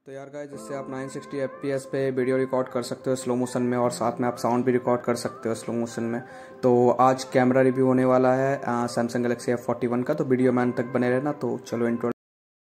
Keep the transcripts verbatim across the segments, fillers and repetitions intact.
तो यार गाइस, इससे आप nine sixty F P S पे वीडियो रिकॉर्ड कर सकते हो स्लो मोशन में, और साथ में आप साउंड भी रिकॉर्ड कर सकते हो स्लो मोशन में। तो आज कैमरा रिव्यू होने वाला है Samsung Galaxy F forty one का, तो वीडियो में अंत तक बने रहना। तो चलो इंट्रो।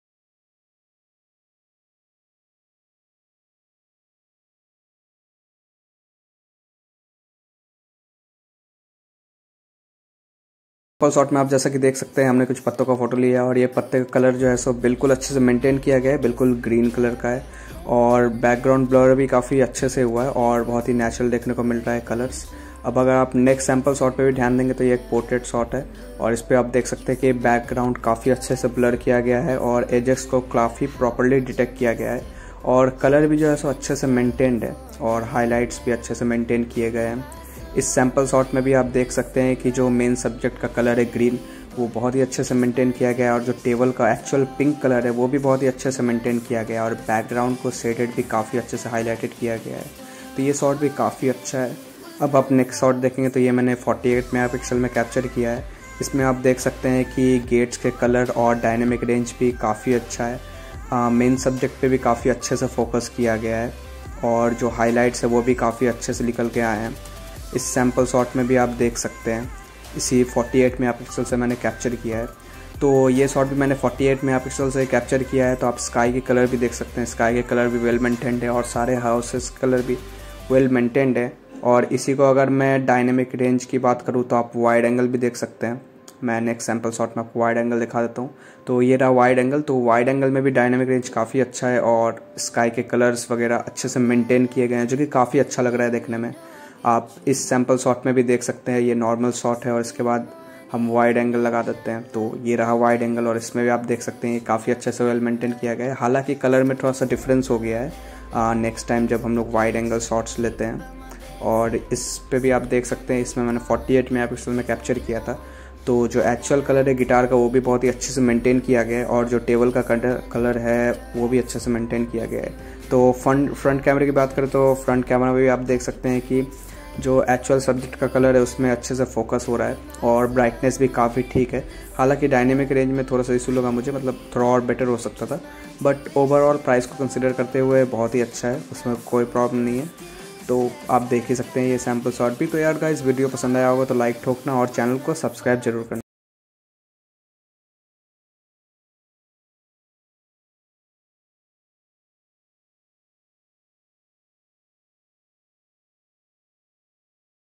फुल शॉट में आप जैसा कि देख सकते हैं, हमने कुछ पत्तों का फोटो लिया और ये पत्ते का कलर जो है सो बिल्कुल अच्छे से मेंटेन किया गया है, बिल्कुल ग्रीन कलर का है। और बैकग्राउंड ब्लर भी काफ़ी अच्छे से हुआ है और बहुत ही नेचुरल देखने को मिल रहा है कलर्स। अब अगर आप नेक्स्ट सैम्पल शॉट पे भी ध्यान देंगे तो ये एक पोर्ट्रेट शॉट है, और इस पर आप देख सकते हैं कि बैकग्राउंड काफ़ी अच्छे से ब्लर किया गया है और एजेस को काफ़ी प्रॉपरली डिटेक्ट किया गया है, और कलर भी जो है सो अच्छे से मेंटेन्ड है और हाईलाइट्स भी अच्छे से मेंटेन किए गए हैं। इस सैम्पल शॉट में भी आप देख सकते हैं कि जो मेन सब्जेक्ट का कलर है ग्रीन, वो बहुत ही अच्छे से मेंटेन किया गया है, और जो टेबल का एक्चुअल पिंक कलर है वो भी बहुत ही अच्छे से मेंटेन किया गया है, और बैकग्राउंड को शेडेड भी काफ़ी अच्छे से हाईलाइटेड किया गया है। तो ये शॉट भी काफ़ी अच्छा है। अब आप नेक्स्ट शॉट देखेंगे तो ये मैंने फोर्टी एट मेगा पिक्सल में कैप्चर किया है। इसमें आप देख सकते हैं कि गेट्स के कलर और डायनेमिक रेंज भी काफ़ी अच्छा है। मेन सब्जेक्ट पे भी काफ़ी अच्छे से फोकस किया गया है, और जो हाईलाइट्स है वो भी काफ़ी अच्छे से निकल के आए हैं। इस सैम्पल शॉट में भी आप देख सकते हैं, इसी फोर्टी एट मेगापिक्सल से मैंने कैप्चर किया है। तो ये शॉट भी मैंने फोर्टी एट मेगापिक्सल से कैप्चर किया है। तो आप स्काई के कलर भी देख सकते हैं, स्काई के कलर भी वेल मेंटेन्ड है और सारे हाउसेस कलर भी वेल मेंटेन्ड है। और इसी को अगर मैं डायनेमिक रेंज की बात करूँ तो आप वाइड एंगल भी देख सकते हैं। मैं नेक्स्ट सैम्पल शॉट में आपको वाइड एंगल दिखा देता हूँ। तो ये रहा वाइड एंगल। तो वाइड एंगल में भी डायनेमिक रेंज काफ़ी अच्छा है और स्काई के कलर्स वगैरह अच्छे से मेंटेन किए गए हैं, जो कि काफ़ी अच्छा लग रहा है देखने में। आप इस सैम्पल शॉट में भी देख सकते हैं, ये नॉर्मल शॉट है और इसके बाद हम वाइड एंगल लगा देते हैं। तो ये रहा वाइड एंगल, और इसमें भी आप देख सकते हैं ये काफ़ी अच्छे से वेल मेंटेन किया गया है। हालांकि कलर में थोड़ा सा डिफरेंस हो गया है नेक्स्ट टाइम जब हम लोग वाइड एंगल शॉट्स लेते हैं। और इस पे भी आप देख सकते हैं, इसमें मैंने फोर्टी एट मेगापिक्सल में कैप्चर किया था। तो जो एक्चुअल कलर है गिटार का वो भी बहुत ही अच्छे से मेंटेन किया गया है, और जो टेबल का कलर है वो भी अच्छे से मेंटेन किया गया है। तो फ्रंट फ्रंट कैमरे की बात करें तो फ्रंट कैमरा में भी आप देख सकते हैं कि जो एक्चुअल सब्जेक्ट का कलर है उसमें अच्छे से फोकस हो रहा है, और ब्राइटनेस भी काफ़ी ठीक है। हालांकि डायनेमिक रेंज में थोड़ा सा इशू लगा मुझे, मतलब थोड़ा और बेटर हो सकता था, बट ओवरऑल प्राइस को कंसिडर करते हुए बहुत ही अच्छा है, उसमें कोई प्रॉब्लम नहीं है। तो आप देख ही सकते हैं ये सैम्पल शॉट भी। तो यार गाइस, वीडियो पसंद आया होगा तो लाइक ठोकना और चैनल को सब्सक्राइब जरूर करना।